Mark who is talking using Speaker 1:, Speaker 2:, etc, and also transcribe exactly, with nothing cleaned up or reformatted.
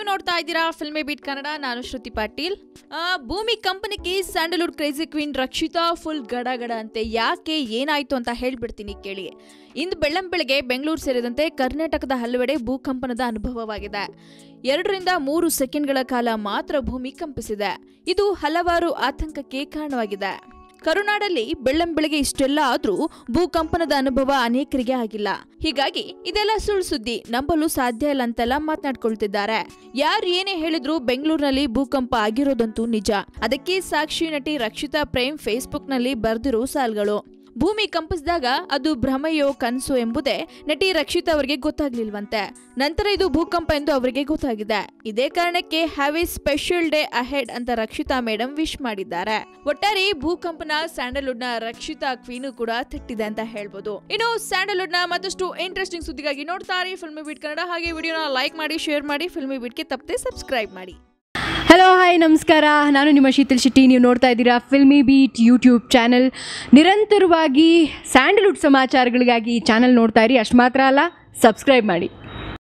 Speaker 1: ನೀವು ನೋಡ್ತಾ ಇದ್ದೀರಾ ಫಿಲ್ಮಿ ಬೀಟ್ ಕನ್ನಡ. ನಾನು ಶ್ರುತಿ ಪಾಟೀಲ್. ಭೂಮಿ ಕಂಪನಿಗೆ Sandalwood crazy queen Rakshita full ಗಡಗಡ ಅಂತೆ. ಯಾಕೆ ಏನಾಯ್ತು ಅಂತ ಹೇಳ್ಬಿಡ್ತೀನಿ ಕೇಳಿ. ಇಂದು ಬೆಳ್ಳಂಬೆಳಗ್ಗೆ ಬೆಂಗಳೂರು ಸೇರಿದಂತೆ ಕರ್ನಾಟಕದ ಹಲವೆಡೆ ಭೂಕಂಪನದ ಅನುಭವವಾಗಿದೆ. ಎರಡರಿಂದ ಮೂರು ಸೆಕೆಂಡ್ಗಳ ಕಾಲ ಮಾತ್ರ ಭೂಮಿ ಕಂಪಿಸಿದೆ. ಇದು ಹಲವಾರು ಆತಂಕಕ್ಕೆ ಕಾರಣವಾಗಿದೆ. ಕರುನಾಡಲ್ಲಿ ಬೆಳ್ಳಂಬೆಳಗ್ಗೆ ಇಷ್ಟೆಲ್ಲ ಆದ್ರೂ ಭೂಕಂಪನದ ಅನುಭವ ಅನೇಕರಿಗೆ ಆಗಿಲ್ಲ. ಹೀಗಾಗಿ ಇದೆಲ್ಲ ಸುಳ್ಳು ಸುದ್ದಿ, ನಂಬಲು ಸಾಧ್ಯ ಇಲ್ಲ ಅಂತೆಲ್ಲ ಮಾತನಾಡ್ಕೊಳ್ತಿದ್ದಾರೆ. ಯಾರು ಏನೇ ಹೇಳಿದ್ರು ಬೆಂಗಳೂರಿನಲ್ಲಿ ಭೂಕಂಪ ಆಗಿರೋದಂತೂ ನಿಜ. ಅದಕ್ಕೆ ಸಾಕ್ಷಿ ನಟಿ ರಕ್ಷಿತಾ ಪ್ರೇಮ್ ಫೇಸ್ಬುಕ್ ನಲ್ಲಿ ಬರೆದಿರೋ ಸಾಲುಗಳು. ಭೂಮಿ ಕಂಪಿಸಿದಾಗ ಅದು ಭ್ರಮೆಯೋ ಕನಸು ಎಂಬುದೇ ನಟಿ ರಕ್ಷಿತಾ ಅವರಿಗೆ ಗೊತ್ತಾಗ್ಲಿಲ್ವಂತೆ. ನಂತರ ಇದು ಭೂಕಂಪ ಎಂದು ಅವರಿಗೆ ಗೊತ್ತಾಗಿದೆ. ಇದೇ ಕಾರಣಕ್ಕೆ have a special day ahead ಅಂತ ರಕ್ಷಿತಾ ಮೇಡಮ್ ವಿಶ್ ಮಾಡಿದ್ದಾರೆ. ಒಟ್ಟಾರೆ ಭೂಕಂಪನ ಸ್ಯಾಂಡಲ್ವುಡ್ ನ ರಕ್ಷಿತಾ ಕ್ವೀನು ಕೂಡ ತಟ್ಟಿದೆ ಅಂತ ಹೇಳ್ಬೋದು. ಇನ್ನು ಸ್ಯಾಂಡಲ್ವುಡ್ ನ ಮತ್ತಷ್ಟು ಇಂಟ್ರೆಸ್ಟಿಂಗ್ ಸುದ್ದಿಗಾಗಿ ನೋಡ್ತಾರೆ ಫಿಲ್ಮಿ ಬೀಟ್ ಕನ್ನಡ. ಹಾಗೆ ವಿಡಿಯೋನ ಲೈಕ್ ಮಾಡಿ, ಶೇರ್ ಮಾಡಿ, ಫಿಲ್ಮಿ ಬೀಟ್ಗೆ ತಪ್ಪದೆ ಸಬ್ಸ್ಕ್ರೈಬ್ ಮಾಡಿ.
Speaker 2: ಹಲೋ ಹಾಯ್ ನಮಸ್ಕಾರ, ನಾನು ನಿಮ್ಮ ಶೀತಲ್ ಶೆಟ್ಟಿ. ನೀವು ನೋಡ್ತಾ ಇದ್ದೀರಾ ಫಿಲ್ಮಿ ಬೀಟ್ ಯೂಟ್ಯೂಬ್ ಚಾನಲ್. ನಿರಂತರವಾಗಿ ಸ್ಯಾಂಡಲ್ವುಡ್ ಸಮಾಚಾರಗಳಿಗಾಗಿ ಚಾನಲ್ ನೋಡ್ತಾ ಇರಿ. ಅಷ್ಟು ಮಾತ್ರ ಅಲ್ಲ, ಸಬ್ಸ್ಕ್ರೈಬ್ ಮಾಡಿ.